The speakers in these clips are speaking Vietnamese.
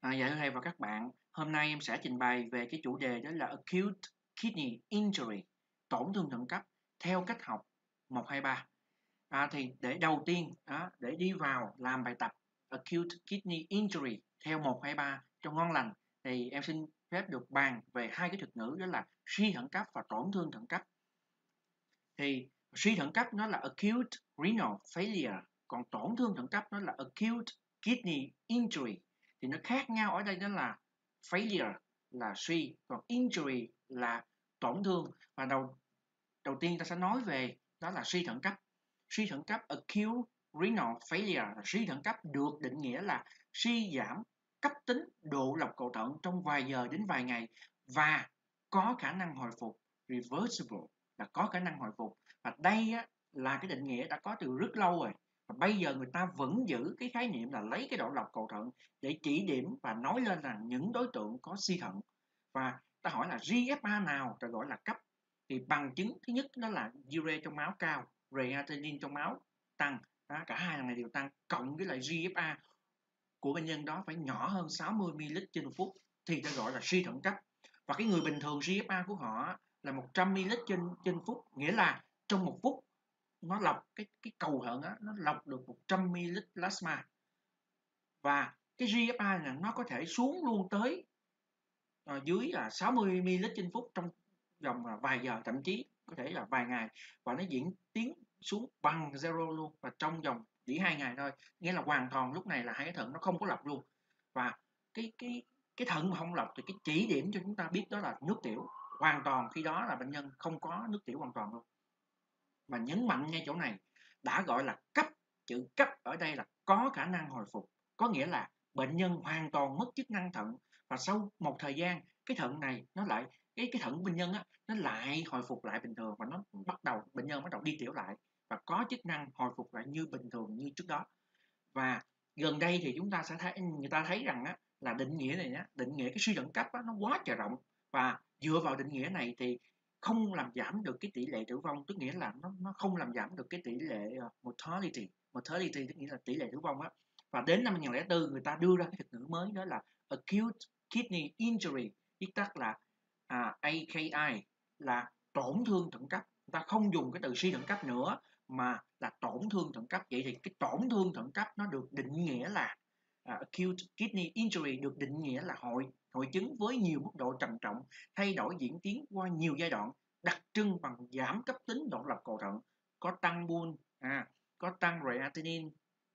Dạ thưa thầy và các bạn, hôm nay em sẽ trình bày về cái chủ đề đó là Acute Kidney Injury, tổn thương thận cấp theo cách học 123. Thì để đầu tiên để đi vào làm bài tập Acute Kidney Injury theo 123 cho ngon lành thì em xin phép được bàn về hai cái thuật ngữ đó là suy thận cấp và tổn thương thận cấp. Thì suy thận cấp nó là Acute Renal Failure, còn tổn thương thận cấp nó là Acute Kidney Injury. Thì nó khác nhau ở đây đó là failure là suy, còn injury là tổn thương. Và đầu tiên ta sẽ nói về đó là suy thận cấp. Suy thận cấp acute renal failure là suy thận cấp được định nghĩa là suy giảm cấp tính độ lọc cầu thận trong vài giờ đến vài ngày và có khả năng hồi phục, reversible là có khả năng hồi phục. Và đây là cái định nghĩa đã có từ rất lâu rồi. Và bây giờ người ta vẫn giữ cái khái niệm là lấy cái độ lọc cầu thận để chỉ điểm và nói lên rằng những đối tượng có suy thận. Và ta hỏi là GFR nào ta gọi là cấp, thì bằng chứng thứ nhất đó là ure trong máu cao, creatinine trong máu tăng, cả hai này đều tăng, cộng với lại GFR của bệnh nhân đó phải nhỏ hơn 60 ml trên một phút thì ta gọi là suy thận cấp. Và cái người bình thường GFR của họ là 100 ml trên phút, nghĩa là trong một phút nó lọc cái cầu thận nó lọc được 100 ml plasma. Và cái GFR này nó có thể xuống luôn tới dưới là 60 ml trên phút trong vòng vài giờ, thậm chí có thể là vài ngày, và nó diễn tiến xuống bằng zero luôn, và trong vòng chỉ 2 ngày thôi, nghĩa là hoàn toàn lúc này là hai cái thận nó không có lọc luôn. Và cái thận mà không lọc thì cái chỉ điểm cho chúng ta biết đó là nước tiểu hoàn toàn, khi đó là bệnh nhân không có nước tiểu hoàn toàn luôn. Và nhấn mạnh ngay chỗ này, đã gọi là cấp, chữ cấp ở đây là có khả năng hồi phục, có nghĩa là bệnh nhân hoàn toàn mất chức năng thận, và sau một thời gian cái thận này nó lại cái thận bệnh nhân nó lại hồi phục lại bình thường, và nó bệnh nhân bắt đầu đi tiểu lại và có chức năng hồi phục lại như bình thường như trước đó. Và gần đây thì chúng ta sẽ thấy, người ta thấy rằng là định nghĩa này định nghĩa cái suy thận cấp nó quá trời rộng, và dựa vào định nghĩa này thì không làm giảm được cái tỷ lệ tử vong, tức nghĩa là nó không làm giảm được cái tỷ lệ mortality tức nghĩa là tỷ lệ tử vong á. Và đến năm 2004 người ta đưa ra cái thuật ngữ mới đó là acute kidney injury, viết tắt là AKI, là tổn thương thận cấp. Người ta không dùng cái từ suy thận cấp nữa mà là tổn thương thận cấp. Vậy thì cái tổn thương thận cấp nó được định nghĩa là acute kidney injury được định nghĩa là hội chứng với nhiều mức độ trầm trọng, thay đổi diễn tiến qua nhiều giai đoạn, đặc trưng bằng giảm cấp tính độ lọc cầu thận, có tăng buôn, có tăng creatinine,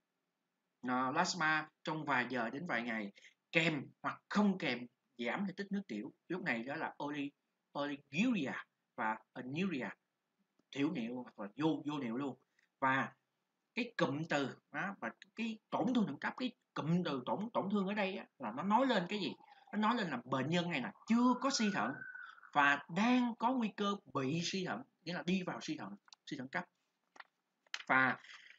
plasma trong vài giờ đến vài ngày, kèm hoặc không kèm giảm thể tích nước tiểu. Lúc này đó là oliguria và anuria, thiểu niệu hoặc là vô niệu luôn. Và cái cụm từ và cái tổn thương thận cấp, cái cụm từ tổn thương ở đây là nó nói lên cái gì? Nó nói lên là bệnh nhân này là chưa có suy thận và đang có nguy cơ bị suy thận, nghĩa là đi vào suy thận cấp. Và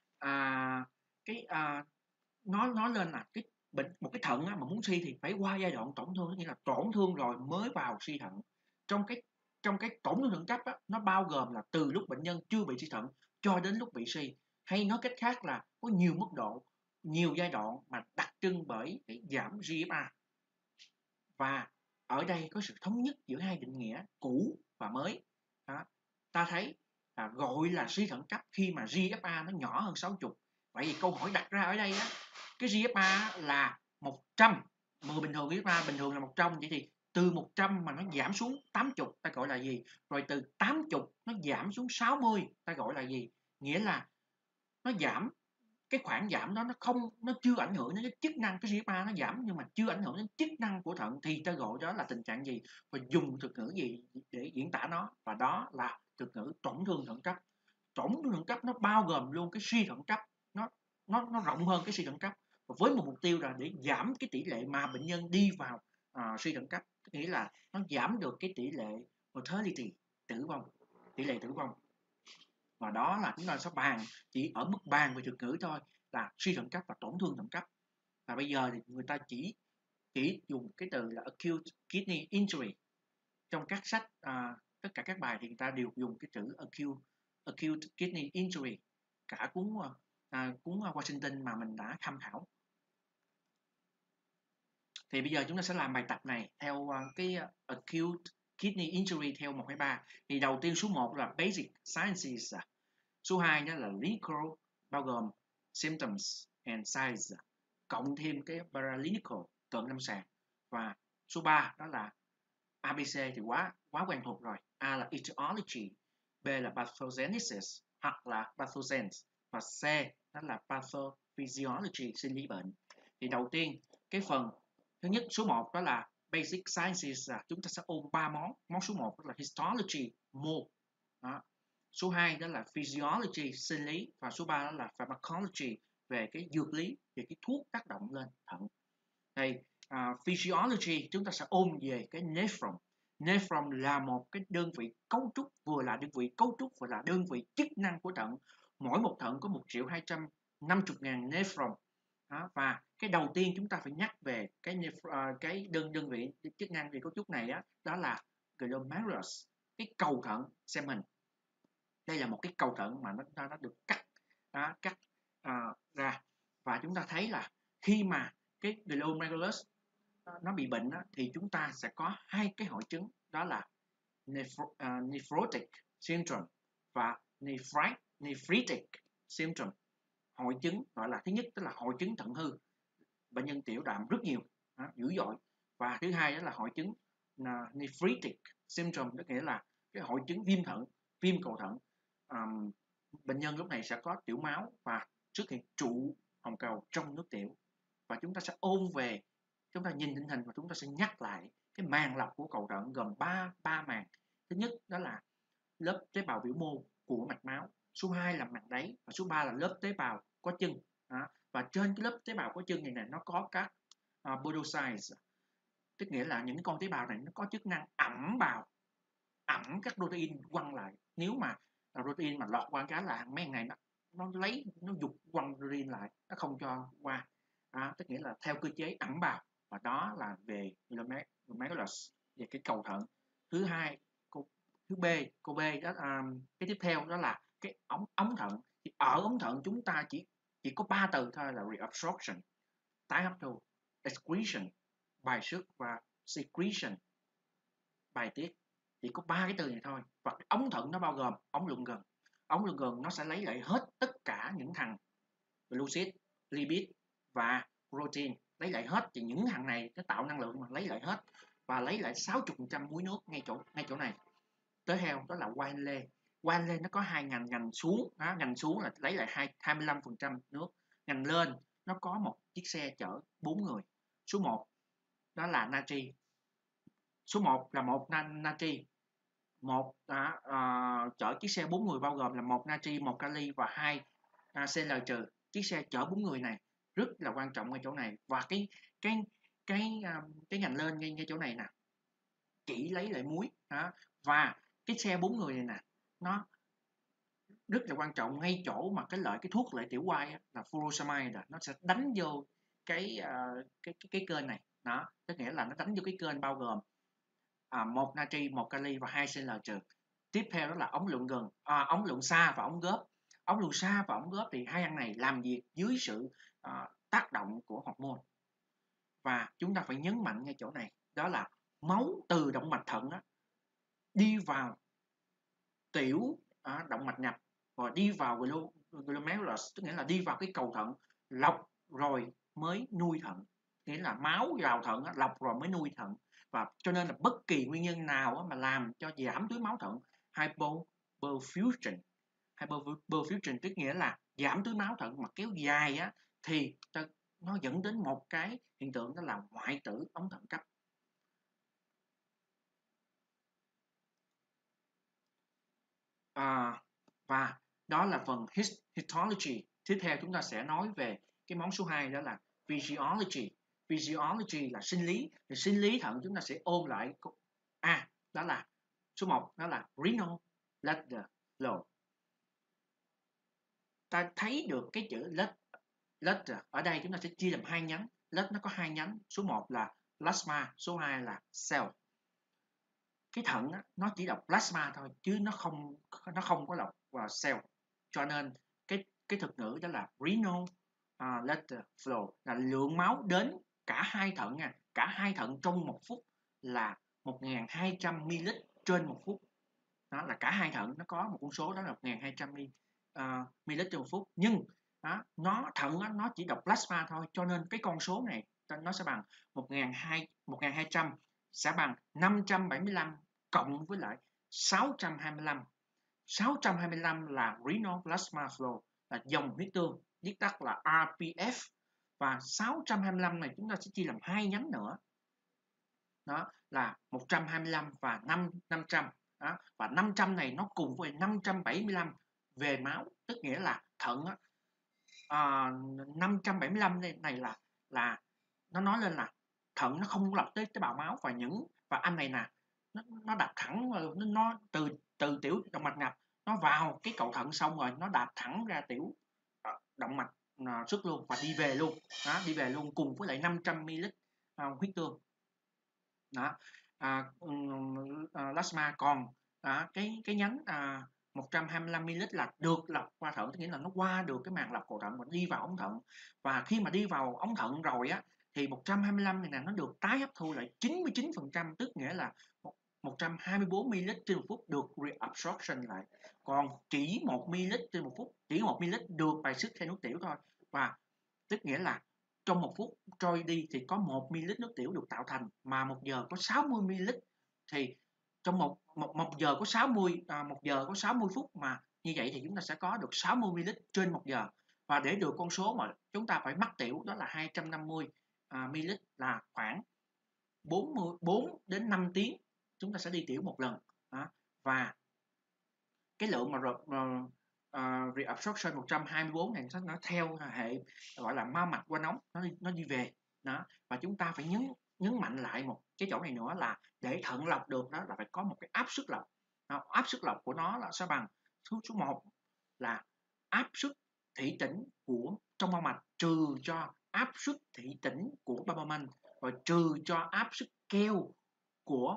nó nói lên là một cái thận mà muốn suy thì phải qua giai đoạn tổn thương, nghĩa là tổn thương rồi mới vào suy thận. Trong cái tổn thương thận cấp nó bao gồm là từ lúc bệnh nhân chưa bị suy thận cho đến lúc bị suy, hay nói cách khác là có nhiều mức độ, nhiều giai đoạn mà đặc trưng bởi cái giảm GFR. Và ở đây có sự thống nhất giữa hai định nghĩa cũ và mới. Ta thấy gọi là suy thận cấp khi mà GFR nó nhỏ hơn 60. Vậy thì câu hỏi đặt ra ở đây cái GFR là 100, người bình thường GFR bình thường là 100, vậy thì từ 100 mà nó giảm xuống 80 ta gọi là gì? Rồi từ 80 nó giảm xuống 60 ta gọi là gì? Nghĩa là nó giảm, cái khoảng giảm đó nó chưa ảnh hưởng đến cái chức năng, cái GFR nó giảm nhưng mà chưa ảnh hưởng đến chức năng của thận, thì ta gọi đó là tình trạng gì và dùng thuật ngữ gì để diễn tả nó? Và đó là thuật ngữ tổn thương thận cấp. Tổn thương thận cấp nó bao gồm luôn cái suy thận cấp, nó rộng hơn cái suy thận cấp, với một mục tiêu là để giảm cái tỷ lệ mà bệnh nhân đi vào suy thận cấp, nghĩa là nó giảm được cái tỷ lệ mortality, tỷ lệ tử vong. Và đó là chúng ta sẽ chỉ ở mức bàn về thuật ngữ thôi, là suy thận cấp và tổn thương thận cấp. Và bây giờ thì người ta chỉ dùng cái từ là acute kidney injury. Trong các sách tất cả các bài thì người ta đều dùng cái chữ acute kidney injury, cả cuốn Washington mà mình đã tham khảo. Thì bây giờ chúng ta sẽ làm bài tập này theo cái acute kidney injury theo 1, 2, 3. Thì đầu tiên số 1 là basic sciences. Số 2 đó là clinical, bao gồm symptoms and signs, cộng thêm cái paraclinical, cận lâm sàng. Và số 3 đó là ABC thì quá quen thuộc rồi. A là etiology, B là pathogenesis hoặc là pathogens, và C đó là pathophysiology, sinh lý bệnh. Thì đầu tiên cái phần thứ nhất số 1 đó là basic sciences, chúng ta sẽ ôn 3 món. Món số 1 đó là histology, mô. Đó. Số 2 đó là physiology, sinh lý, và số 3 đó là pharmacology, về cái dược lý, về cái thuốc tác động lên thận. Đây, physiology chúng ta sẽ ôn về cái nephron. Nephron là một cái đơn vị cấu trúc, vừa là đơn vị cấu trúc vừa là đơn vị chức năng của thận. Mỗi một thận có 1.250.000 nephron. Đó, và cái đầu tiên chúng ta phải nhắc về cái đơn vị chức năng về cấu trúc này đó là glomerulus, cái cầu thận xem hình. Đây là một cái cầu thận mà nó được cắt ra, và chúng ta thấy là khi mà cái glomerulus nó bị bệnh thì chúng ta sẽ có hai cái hội chứng, đó là nephrotic syndrome và nephritic syndrome. Hội chứng gọi là thứ nhất đó là hội chứng thận hư, bệnh nhân tiểu đạm rất nhiều, dữ dội. Và thứ hai đó là hội chứng nephritic syndrome, tức nghĩa là cái hội chứng viêm thận, viêm cầu thận. Bệnh nhân lúc này sẽ có tiểu máu và xuất hiện trụ hồng cầu trong nước tiểu. Và chúng ta sẽ ôn về, chúng ta nhìn định hình và chúng ta sẽ nhắc lại cái màng lọc của cầu thận gồm ba màng. Thứ nhất đó là lớp tế bào biểu mô của mạch máu, số 2 là màng đáy, và số 3 là lớp tế bào có chân. Và trên cái lớp tế bào có chân này nó có các podocytes, tức nghĩa là những con tế bào này nó có chức năng ẩm các protein quăng lại. Nếu mà protein mà lọt qua cái là mấy ngày nó giục quăng protein lại, nó không cho qua. Tức nghĩa là theo cơ chế ẩm vào, và đó là về glomerulus, về cái cầu thận. Thứ hai, thứ B, câu B đó, cái tiếp theo đó là cái ống thận. Thì ở ống thận chúng ta chỉ có 3 từ thôi là reabsorption, tái hấp thu, excretion, bài xuất, và secretion, bài tiết. Chỉ có 3 cái từ này thôi. Và cái ống thận nó bao gồm ống lượng gần. Ống lượng gần nó sẽ lấy lại hết tất cả những thằng glucid, lipid và protein, lấy lại hết. Thì những thằng này nó tạo năng lượng mà lấy lại hết, và lấy lại 60% muối nước ngay chỗ này. Tới theo đó là Wiley. Wiley nó có hai ngành xuống, ngành xuống là lấy lại 25% nước, ngành lên nó có một chiếc xe chở 4 người. Số 1 đó là natri. Số 1 là một natri, chở chiếc xe 4 người bao gồm là 1 natri, 1 kali và 2 Cl trừ. Chiếc xe chở 4 người này rất là quan trọng ở chỗ này. Và cái ngành lên ngay chỗ này nè, chỉ lấy lại muối. Và cái xe 4 người này nè, nó rất là quan trọng ngay chỗ mà cái thuốc lợi tiểu quai là furosemide, nó sẽ đánh vô cái kênh này. Đó, tức nghĩa là nó đánh vô cái kênh bao gồm 1 natri, 1 kali và 2 Cl trừ. Tiếp theo đó là ống lượng gần, ống lượng xa và ống góp. Ống lượng xa và ống góp thì hai ăn này làm việc dưới sự tác động của hormone. Và chúng ta phải nhấn mạnh ngay chỗ này, đó là máu từ động mạch thận đi vào tiểu động mạch nhập, rồi đi vào glomerulus, tức nghĩa là đi vào cái cầu thận, lọc rồi mới nuôi thận. Nghĩa là máu vào thận lọc rồi mới nuôi thận. Và cho nên là bất kỳ nguyên nhân nào mà làm cho giảm túi máu thận, hypoperfusion, tức nghĩa là giảm túi máu thận mà kéo dài thì nó dẫn đến một cái hiện tượng đó là hoại tử ống thận cấp. Và đó là phần histology. Tiếp theo chúng ta sẽ nói về cái món số 2, đó là physiology. Physiology là sinh lý. Thì sinh lý thận chúng ta sẽ ôn lại đó là số 1 đó là renal blood flow. Ta thấy được cái chữ blood ở đây chúng ta sẽ chia làm hai nhánh. Blood nó có hai nhánh, số 1 là plasma, số 2 là cell. Cái thận nó chỉ đọc plasma thôi chứ nó không có đọc cell. Cho nên cái thuật ngữ đó là renal blood flow là lượng máu đến cả hai thận nha, cả hai thận trong 1 phút là 1.200 ml trên 1 phút. Đó là cả hai thận nó có một con số đó là 1.200 ml trên 1 phút. Nhưng đó, thận nó chỉ đọc plasma thôi, cho nên cái con số này nó sẽ bằng 1.200 sẽ bằng 575 cộng với lại 625. 625 là renal plasma flow, là dòng huyết tương, viết tắt là RPF. Và 625 này chúng ta sẽ chia làm hai nhánh nữa. Đó là 125 và 500. Đó, và 500 này nó cùng với 575 về máu, tức nghĩa là thận 575 này là nó nói lên là thận nó không lọc tới tế bào máu, và anh này nè, nó đạp thẳng, nó từ tiểu động mạch ngập nó vào cái cầu thận, xong rồi nó đạp thẳng ra tiểu động mạch xuất luôn và đi về luôn. Đó, đi về luôn cùng với lại 500 ml huyết tương. Đó, plasma. Còn cái nhánh 125 ml là được lọc qua thận, tức nghĩa là nó qua được cái màng lọc cầu thận và đi vào ống thận. Và khi mà đi vào ống thận rồi á, thì 125 này nè nó được tái hấp thu lại 99%, tức nghĩa là 124 ml trên 1 phút được reabsorption lại. Còn chỉ 1 ml trên 1 phút, chỉ 1 ml được bài xuất theo nước tiểu thôi. Và tức nghĩa là trong 1 phút trôi đi thì có 1 ml nước tiểu được tạo thành, mà 1 giờ có 60 ml, thì trong một giờ có 60 phút, mà như vậy thì chúng ta sẽ có được 60 ml trên 1 giờ. Và để được con số mà chúng ta phải mắc tiểu đó là 250 ml, là khoảng 4 đến 5 tiếng chúng ta sẽ đi tiểu một lần. Và cái lượng mà reabsorption 124 này nó theo hệ gọi là mao mạch quanh ống, nó đi về đó. Và chúng ta phải nhấn mạnh lại một cái chỗ này nữa là để thận lọc được đó là phải có một cái áp suất lọc. Áp suất lọc của nó là sẽ bằng số 1 là áp suất thủy tĩnh của trong mao mạch trừ cho áp suất thủy tĩnh của bao manh, và trừ cho áp suất keo của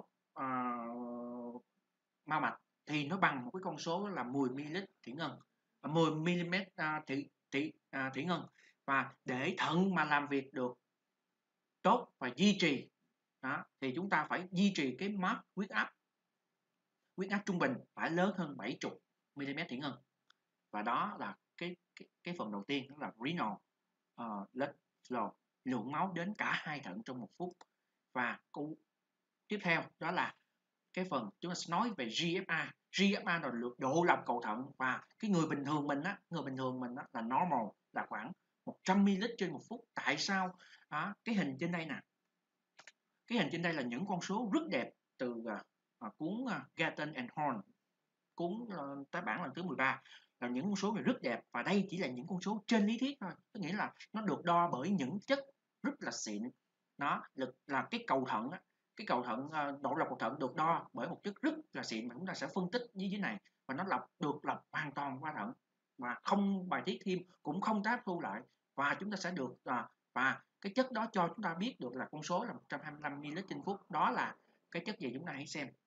mao mạch, thì nó bằng một cái con số là 10 ml thủy ngân, 10 mm thủy ngân. Và để thận mà làm việc được tốt và duy trì thì chúng ta phải duy trì cái mác huyết áp trung bình phải lớn hơn 70 mm thủy ngân. Và đó là cái phần đầu tiên, đó là renal blood flow, lượng máu đến cả hai thận trong 1 phút. Và câu tiếp theo đó là cái phần chúng ta sẽ nói về GFR. GFR là độ lọc cầu thận, và cái người bình thường mình là normal, là khoảng 100 ml trên 1 phút. Tại sao? Cái hình trên đây nè, cái hình trên đây là những con số rất đẹp từ cuốn Gatton and Horn, cuốn tái bản lần thứ 13, là những con số này rất đẹp. Và đây chỉ là những con số trên lý thuyết thôi, tức nghĩa là nó được đo bởi những chất rất là xịn. Đó là cái cầu thận độ lọc cầu thận được đo bởi một chất rất là xịn, mà chúng ta sẽ phân tích như thế này, và nó được lọc hoàn toàn qua thận và không bài tiết thêm, cũng không tái hấp thu lại, và chúng ta sẽ được và cái chất đó cho chúng ta biết được là con số là 125 ml trên phút. Đó là cái chất gì chúng ta hãy xem.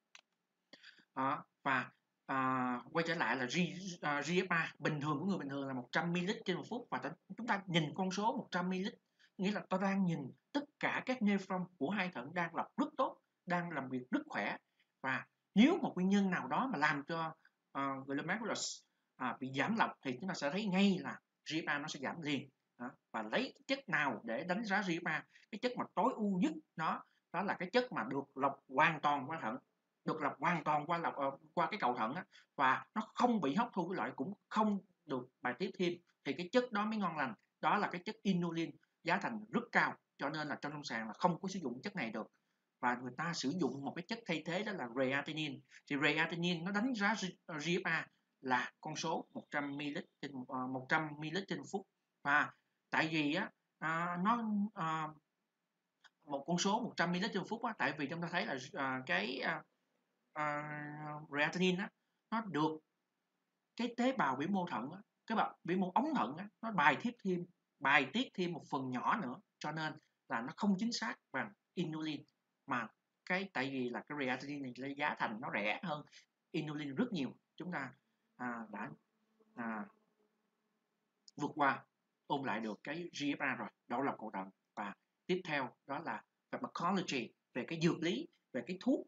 Và quay trở lại là GFR bình thường của người bình thường là 100 ml trên 1 phút, và chúng ta nhìn con số 100 ml, nghĩa là tôi đang nhìn tất cả các nephron của hai thận đang lọc rất tốt, đang làm việc rất khỏe. Và nếu một nguyên nhân nào đó mà làm cho glomerulus bị giảm lọc, thì chúng ta sẽ thấy ngay là GFR nó sẽ giảm liền. Và lấy chất nào để đánh giá GFR? Cái chất mà tối ưu nhất đó là cái chất mà được lọc hoàn toàn qua thận, được lọc hoàn toàn qua cái cầu thận và nó không bị hấp thu lại, cũng không được bài tiết thêm, thì cái chất đó mới ngon lành. Đó là cái chất inulin, giá thành rất cao, cho nên là trong lâm sàng là không có sử dụng chất này được, và người ta sử dụng một cái chất thay thế, đó là creatinine. Thì creatinine nó đánh giá GFR là con số 100 ml trên phút. Và tại vì một con số 100 ml trên phút tại vì chúng ta thấy là cái creatinine nó được cái tế bào biểu mô thận cái biểu mô ống thận nó bài tiết thêm một phần nhỏ nữa, cho nên là nó không chính xác bằng inulin. Mà tại vì là cái creatinine này giá thành nó rẻ hơn inulin rất nhiều. Chúng ta đã vượt qua ôn lại được cái GFR rồi, độ lọc cầu thận. Và tiếp theo đó là pharmacology, về cái dược lý, về cái thuốc.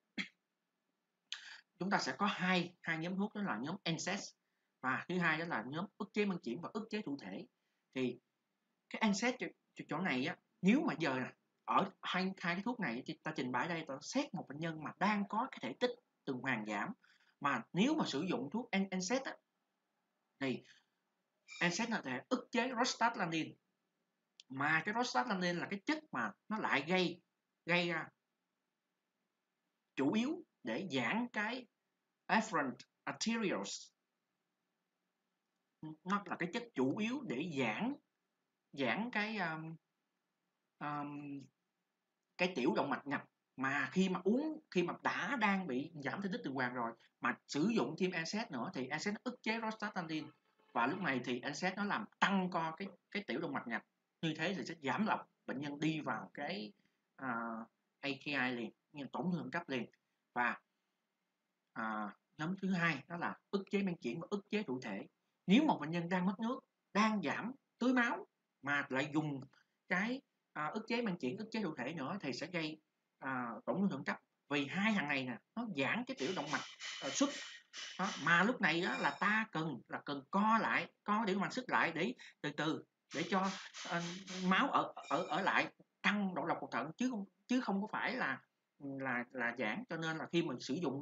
Chúng ta sẽ có hai nhóm thuốc, đó là nhóm NSAID và thứ hai đó là nhóm ức chế mang chuyển và ức chế thụ thể. Thì cái NSAID chỗ này á, nếu mà giờ ở hai cái thuốc này thì ta trình bày đây, ta xét một bệnh nhân mà đang có cái thể tích tuần hoàn giảm, mà nếu mà sử dụng thuốc NSAID á, thì NSAID là thể ức chế prostaglandin, mà cái prostaglandin là cái chất mà nó lại gây ra chủ yếu để giãn cái afferent arterioles. Nó là cái chất chủ yếu để giãn cái tiểu động mạch nhập, mà khi mà đang bị giảm thể tích tuần hoàn rồi mà sử dụng thêm NSAID nữa thì NSAID nó ức chế prostaglandin, và lúc này thì NSAID nó làm tăng co cái tiểu động mạch nhập, như thế thì sẽ giảm lọc bệnh nhân đi vào cái AKI liền, như tổn thương cấp liền. Và nhóm thứ hai đó là ức chế men chuyển và ức chế thụ thể. Nếu một bệnh nhân đang mất nước, đang giảm tưới máu mà lại dùng cái ức chế men chuyển, ức chế thụ thể nữa thì sẽ gây tổn thương thượng cấp, vì hai thằng này nè nó giãn cái tiểu động mạch xuất đó, mà lúc này đó là ta cần co tiểu động mạch xuất lại để từ từ để cho máu ở lại, tăng độ lọc của thận, chứ không có phải là giãn. Cho nên là khi mình sử dụng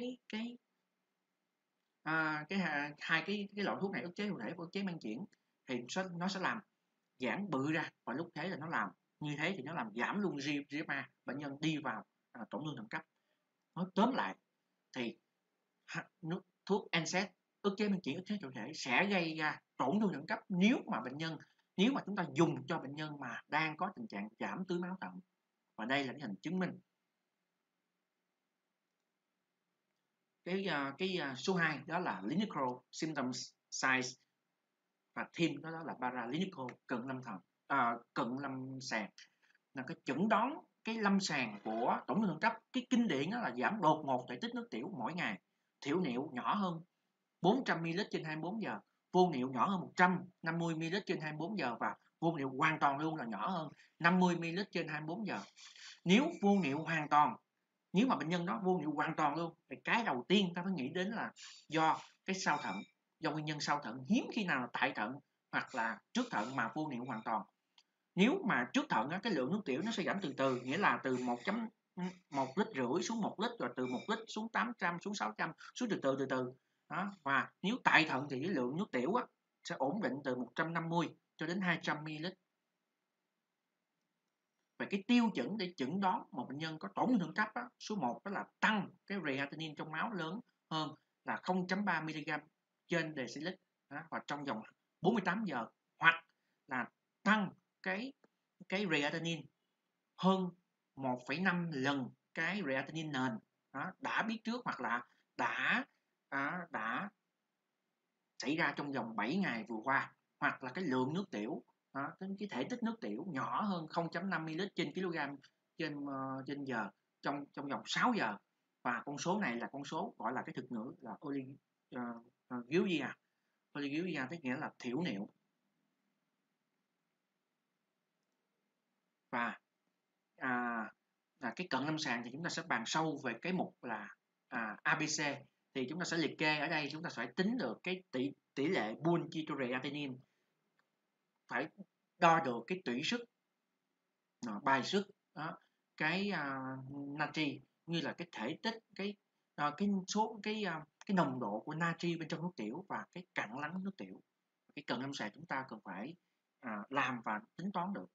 hai cái loại thuốc này, ức chế thụ thể và ức chế men chuyển, thì nó sẽ làm giãn bự ra, và lúc thế là nó làm như thế thì nó làm giảm luôn GFA, bệnh nhân đi vào tổn thương thận cấp. Nói tóm lại thì thuốc NSAID ức chế men chuyển, ức chế thụ thể sẽ gây ra tổn thương thận cấp nếu mà chúng ta dùng cho bệnh nhân mà đang có tình trạng giảm tưới máu thận, và đây là cái hình chứng minh. Cái số 2 đó là clinical symptoms signs, và thêm đó là paraclinical, cận lâm sàng, là cái chẩn đoán cái lâm sàng của tổn thương thận cấp. Cái kinh điển đó là giảm đột ngột thể tích nước tiểu mỗi ngày, thiểu niệu nhỏ hơn 400 ml trên 24 giờ, vô niệu nhỏ hơn 150 ml trên 24 giờ, và vô niệu hoàn toàn luôn là nhỏ hơn 50 ml trên 24 giờ. Nếu mà bệnh nhân đó vô niệu hoàn toàn luôn thì cái đầu tiên ta phải nghĩ đến là do cái sau thận, do nguyên nhân sau thận. Hiếm khi nào là tại thận hoặc là trước thận mà vô niệu hoàn toàn. Nếu mà trước thận cái lượng nước tiểu nó sẽ giảm từ từ, nghĩa là từ 1,5 lít xuống 1 lít, rồi từ 1 lít xuống 800, xuống 600, xuống từ từ đó. Và nếu tại thận thì cái lượng nước tiểu sẽ ổn định từ 150 cho đến 200 ml. Về cái tiêu chuẩn để chẩn đoán một bệnh nhân có tổn thương thận cấp số 1 đó là tăng cái creatinine trong máu lớn hơn là 0,3 mg trên decilit và trong vòng 48 giờ, hoặc là tăng cái creatinine hơn 1,5 lần cái creatinine nền đã biết trước, hoặc là đã xảy ra trong vòng 7 ngày vừa qua, hoặc là cái lượng nước tiểu, cái thể tích nước tiểu nhỏ hơn 0,5 ml trên kg trên giờ trong vòng 6 giờ. Và con số này là con số gọi là cái thực ngữ là oliguria. Oliguria tức nghĩa là thiểu niệu. Và cái cận lâm sàng thì chúng ta sẽ bàn sâu về cái mục là ABC. Thì chúng ta sẽ liệt kê ở đây, chúng ta phải tính được cái tỷ lệ butyroreatinine, phải đo được cái tủy sức, bài sức, cái natri, như là cái thể tích, cái nồng độ của natri bên trong nước tiểu và cái cặn lắng nước tiểu. Cái cận lâm sàng chúng ta cần phải làm và tính toán được.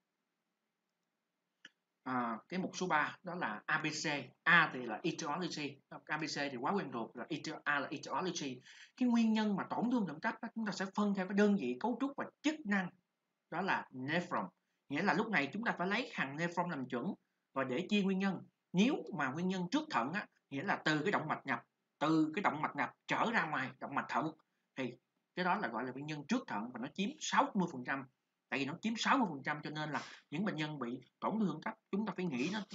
Cái mục số 3 đó là ABC. A thì là etiology, ABC thì quá quen thuộc, là A là etiology. Cái nguyên nhân mà tổn thương thận cấp chúng ta sẽ phân theo cái đơn vị cấu trúc và chức năng, đó là nephron. Nghĩa là lúc này chúng ta phải lấy thằng nephron làm chuẩn và để chia nguyên nhân. Nếu mà nguyên nhân trước thận nghĩa là từ cái động mạch nhập trở ra ngoài động mạch thận, thì cái đó là gọi là nguyên nhân trước thận và nó chiếm 60%. Tại vì nó chiếm 60% cho nên là những bệnh nhân bị tổn thương cấp chúng ta phải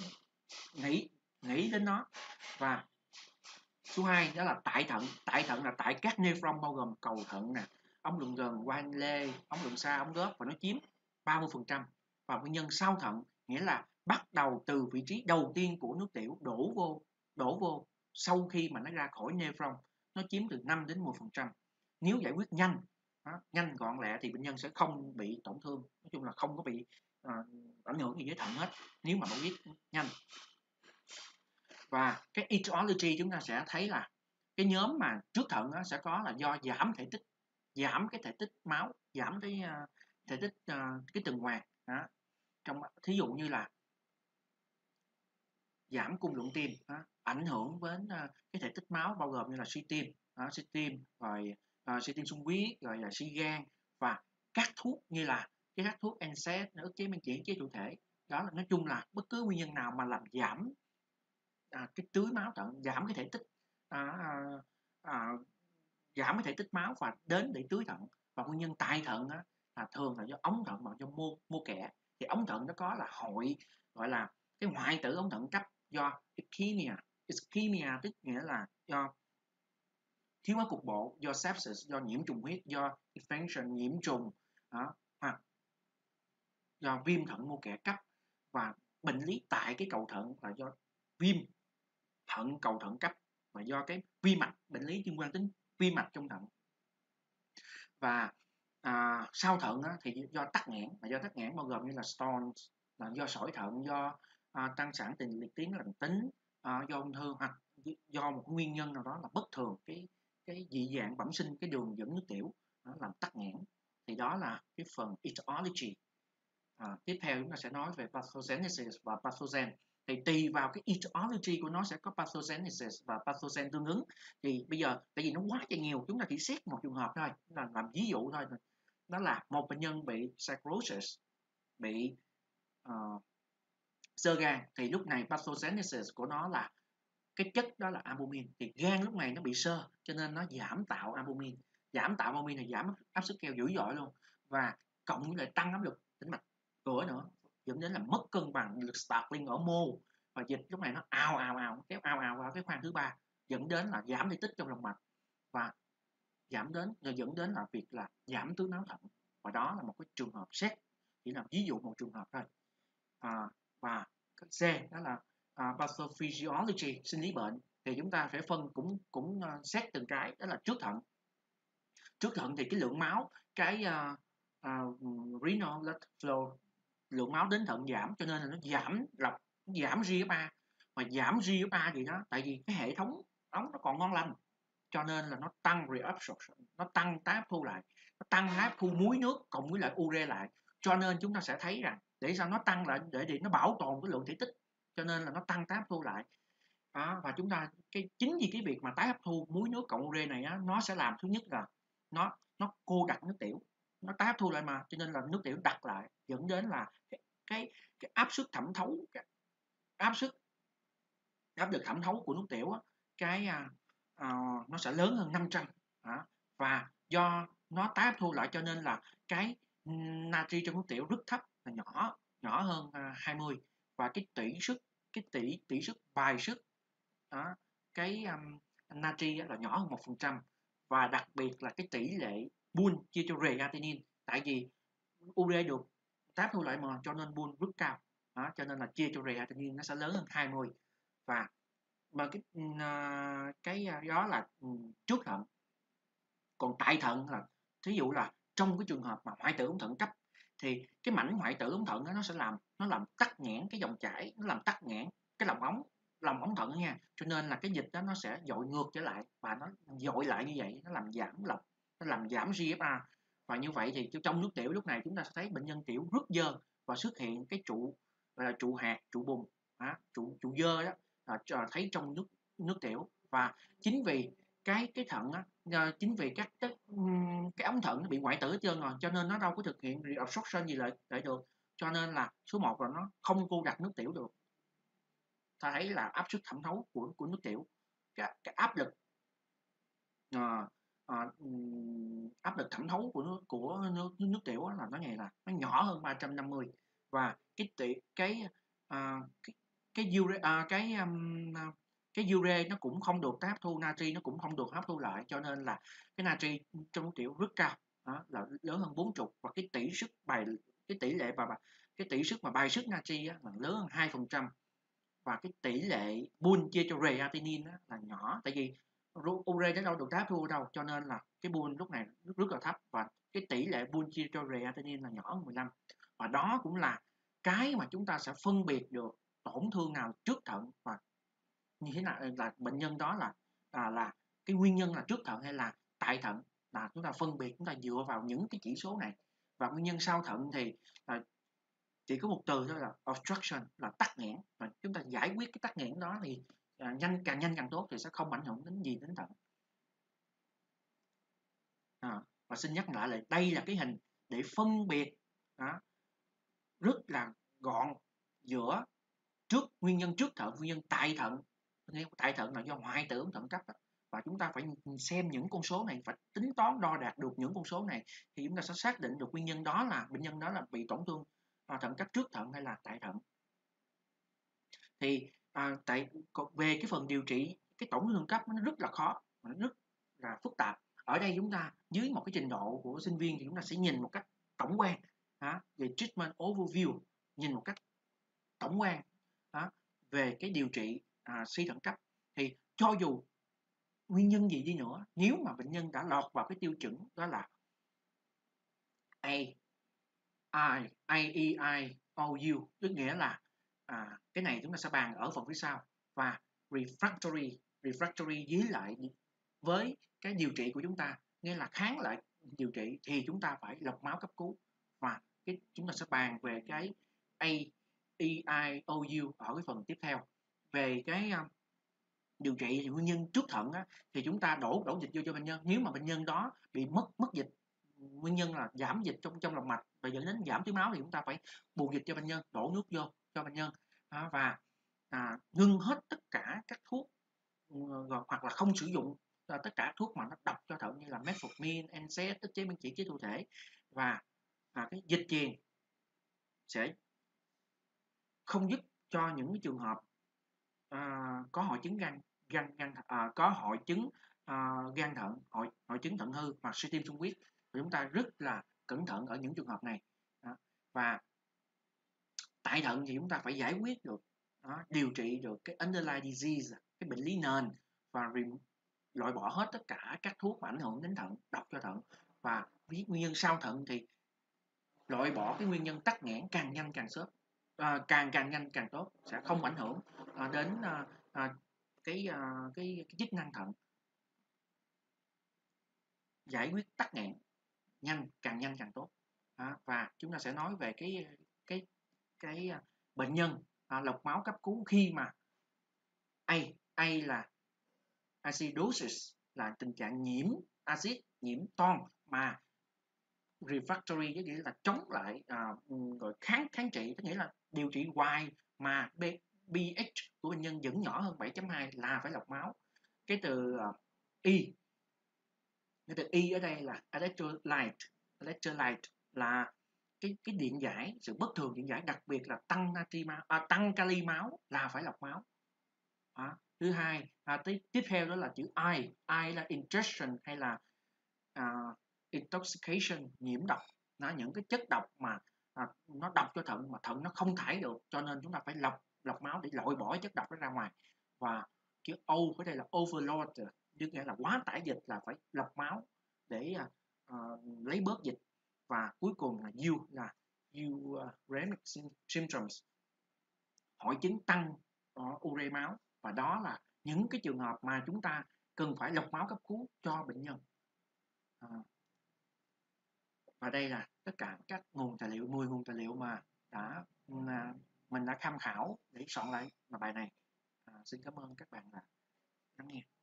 nghĩ đến nó. Và số 2 đó là tại thận là tại các nephron, bao gồm cầu thận nè, ống lượng gần, van lê, ống lượng xa, ống góp, và nó chiếm 30%. và nguyên nhân sau thận nghĩa là bắt đầu từ vị trí đầu tiên của nước tiểu đổ vô sau khi mà nó ra khỏi nephron, nó chiếm từ 5 đến 10%. Nếu giải quyết nhanh, nhanh gọn lẹ thì bệnh nhân sẽ không bị tổn thương, nói chung là không có bị ảnh hưởng gì với thận hết nếu mà giải quyết nhanh. Và cái etiology chúng ta sẽ thấy là cái nhóm mà trước thận sẽ có là do giảm thể tích, giảm cái thể tích máu, giảm cái thể tích cái tuần hoàn đó. Trong thí dụ như là giảm cung lượng tim, ảnh hưởng đến cái thể tích máu bao gồm như là suy tim rồi suy tim xung huyết, rồi là suy gan, và các thuốc như là các thuốc NSAID, ức chế men chuyển chế thụ thể. Đó là nói chung là bất cứ nguyên nhân nào mà làm giảm cái tưới máu thận, giảm cái thể tích giảm cái thể tích máu và đến để tưới thận. Và nguyên nhân tại thận là thường là do ống thận hoặc do mô kẽ. Thì ống thận nó có là hội gọi là cái hoại tử ống thận cấp do ischemia tức nghĩa là do thiếu máu cục bộ, do sepsis, do nhiễm trùng huyết, do infection nhiễm trùng hoặc do viêm thận mô kẽ cấp. Và bệnh lý tại cái cầu thận là do viêm thận cầu thận cấp và do cái vi mạch, bệnh lý liên quan đến vi mạch trong thận. Và sau thận thì do tắc nghẽn, là do tắc nghẽn bao gồm như là stones, là do sỏi thận, do tăng sản tiền liệt tuyến lành tính, do ung thư, hoặc do một nguyên nhân nào đó là bất thường cái dị dạng bẩm sinh cái đường dẫn nước tiểu làm tắc nghẽn. Thì đó là cái phần etiology. Tiếp theo chúng ta sẽ nói về pathogenesis và pathogen. Thì tùy vào cái etiology của nó sẽ có pathogenesis và pathogen tương ứng. Thì bây giờ tại vì nó quá trời nhiều, chúng ta chỉ xét một trường hợp thôi, là làm ví dụ thôi. Đó là một bệnh nhân bị cirrhosis, bị xơ gan, thì lúc này pathogenesis của nó là cái chất đó là albumin. Thì gan lúc này nó bị xơ cho nên nó giảm tạo albumin. Giảm tạo albumin là giảm áp suất keo dữ dội luôn, và cộng với lại tăng áp lực tĩnh mạch cửa nữa, dẫn đến là mất cân bằng lực startling ở mô, và dịch lúc này nó ào kéo ào vào cái khoang thứ ba, dẫn đến là giảm thể tích trong lòng mạch, và dẫn đến là việc là giảm tưới máu thận. Và đó là một cái trường hợp xét, chỉ là ví dụ một trường hợp thôi. Và C đó là pathophysiology, sinh lý bệnh. Thì chúng ta phải phân cũng xét từng cái. Đó là trước thận thì cái lượng máu, cái renal blood flow, lượng máu đến thận giảm, cho nên là nó giảm GFR. Mà giảm GFR gì đó tại vì cái hệ thống ống nó còn ngon lành, cho nên là nó tăng reabsorption, nó tăng tái hấp thu lại, nó tăng hấp thu muối nước cộng với lại ure lại. Cho nên chúng ta sẽ thấy rằng để sao nó tăng lại, để nó bảo tồn cái lượng thể tích, cho nên là nó tăng tái hấp thu lại. Và chúng ta chính vì cái việc mà tái hấp thu muối nước cộng ure này nó sẽ làm, thứ nhất là nó cô đặc nước tiểu, nó tái hấp thu lại mà, cho nên là nước tiểu đặc lại, dẫn đến là cái áp suất thẩm thấu, áp lực thẩm thấu của nước tiểu nó sẽ lớn hơn 500. Và do nó tái hấp thu lại cho nên là cái natri trong nước tiểu rất thấp, là nhỏ hơn 20, và cái tỷ suất bài xuất cái natri là nhỏ hơn 1%. Và đặc biệt là cái tỷ lệ buôn chia cho creatinine, tại vì ure được tái hấp thu lại mà, cho nên buôn rất cao, cho nên là chia cho creatinine nó sẽ lớn hơn 20. Và mà cái đó là trước thận. Còn tại thận là thí dụ là trong cái trường hợp mà hoại tử ống thận cấp, thì cái mảnh hoại tử ống thận nó sẽ làm tắc nghẽn cái dòng chảy, nó làm tắc nghẽn cái lòng ống thận nha, cho nên là cái dịch đó nó sẽ dội ngược trở lại, và nó dội lại như vậy, nó làm giảm GFR. Và như vậy thì trong nước tiểu lúc này chúng ta sẽ thấy bệnh nhân tiểu rất dơ, và xuất hiện cái trụ hạt, trụ bùn, trụ dơ đó, thấy trong nước tiểu. Và chính vì cái thận chính vì cái ống thận nó bị hoại tử hết trơn rồi, cho nên nó đâu có thực hiện reabsorption gì lại được, cho nên là số 1 là nó không cô đặc nước tiểu được. Ta thấy là áp suất thẩm thấu của nước tiểu, cái áp lực áp lực thẩm thấu của nước tiểu là nó nhỏ hơn 350. Và cái ure nó cũng không được hấp thu, natri nó cũng không được hấp thu lại, cho nên là cái natri trong nước tiểu rất cao, là lớn hơn 40. Và cái tỷ lệ và cái tỷ suất mà bài xuất natri á, là lớn hơn 2%, và cái tỷ lệ bull chia cho creatinine á, là nhỏ, tại vì ure nó đâu được hấp thu đâu, cho nên là cái bull lúc này rất là thấp, và cái tỷ lệ bull chia cho creatinine là nhỏ hơn 15. Và đó cũng là cái mà chúng ta sẽ phân biệt được tổn thương nào trước thận, và như thế nào là bệnh nhân đó là cái nguyên nhân là trước thận hay là tại thận, là chúng ta phân biệt, chúng ta dựa vào những cái chỉ số này. Và nguyên nhân sau thận thì chỉ có một từ thôi là obstruction, là tắc nghẽn, và chúng ta giải quyết cái tắc nghẽn đó thì nhanh càng tốt, thì sẽ không ảnh hưởng đến gì đến thận. Và xin nhắc lại là đây là cái hình để phân biệt rất là gọn giữa nguyên nhân trước thận, nguyên nhân tại thận. Tại thận là do hoại tử thận cấp, và chúng ta phải xem những con số này, phải tính toán đo đạc được những con số này, thì chúng ta sẽ xác định được nguyên nhân đó là bệnh nhân đó là bị tổn thương thận cấp trước thận hay là tại thận. Thì về cái phần điều trị cái tổn thương thận cấp nó rất là khó, nó rất là phức tạp. Ở đây chúng ta dưới một cái trình độ của sinh viên thì chúng ta sẽ nhìn một cách tổng quan về treatment overview, nhìn một cách tổng quan về cái điều trị suy thận cấp. Thì cho dù nguyên nhân gì đi nữa, nếu mà bệnh nhân đã lọt vào cái tiêu chuẩn đó là AEIOU, tức nghĩa là cái này chúng ta sẽ bàn ở phần phía sau, và refractory với lại với cái điều trị của chúng ta, nghĩa là kháng lại điều trị, thì chúng ta phải lọc máu cấp cứu, và chúng ta sẽ bàn về cái AEIOU ở cái phần tiếp theo. Về cái điều trị thì nguyên nhân trước thận thì chúng ta đổ dịch vô cho bệnh nhân. Nếu mà bệnh nhân đó bị mất dịch, nguyên nhân là giảm dịch trong lòng mạch và dẫn đến giảm thiếu máu, thì chúng ta phải bù dịch cho bệnh nhân, đổ nước vô cho bệnh nhân, và ngưng hết tất cả các thuốc, hoặc là không sử dụng tất cả thuốc mà nó độc cho thận như là metformin, NSAID, ức chế miễn dịch chế thụ thể, và cái dịch chuyền sẽ không giúp cho những cái trường hợp có hội chứng có hội chứng gan thận, hội chứng thận hư hoặc suy tim xung huyết. Và chúng ta rất là cẩn thận ở những trường hợp này. Và tại thận thì chúng ta phải giải quyết được, điều trị được cái underlying disease, cái bệnh lý nền, và loại bỏ hết tất cả các thuốc mà ảnh hưởng đến thận, độc cho thận. Và nguyên nhân sau thận thì loại bỏ cái nguyên nhân tắc nghẽn càng nhanh càng sớm, càng nhanh càng tốt, sẽ không ảnh hưởng đến cái chức năng thận. Giải quyết tắc nghẽn càng nhanh càng tốt. Và chúng ta sẽ nói về cái bệnh nhân lọc máu cấp cứu khi mà A là acidosis, là tình trạng nhiễm axit, nhiễm toan, mà refractory có nghĩa là chống lại, gọi kháng trị, tức nghĩa là điều trị hoài mà pH của bệnh nhân vẫn nhỏ hơn 7.2 là phải lọc máu. Cái từ Y ở đây là electrolyte là cái điện giải, sự bất thường điện giải, đặc biệt là tăng kali máu là phải lọc máu. Thứ hai, tiếp theo đó là chữ I là ingestion hay là intoxication, nhiễm độc, những cái chất độc mà nó độc cho thận mà thận nó không thải được, cho nên chúng ta phải lọc máu để loại bỏ chất độc đó ra ngoài. Và chữ O ở đây là overload, tức nghĩa là quá tải dịch, là phải lọc máu để lấy bớt dịch. Và cuối cùng là U là uremic symptoms, hội chứng tăng ure máu, và đó là những cái trường hợp mà chúng ta cần phải lọc máu cấp cứu cho bệnh nhân. Và đây là tất cả các nguồn tài liệu, 10 nguồn tài liệu mà mình đã tham khảo để soạn lại bài này. Xin cảm ơn các bạn đã lắng nghe.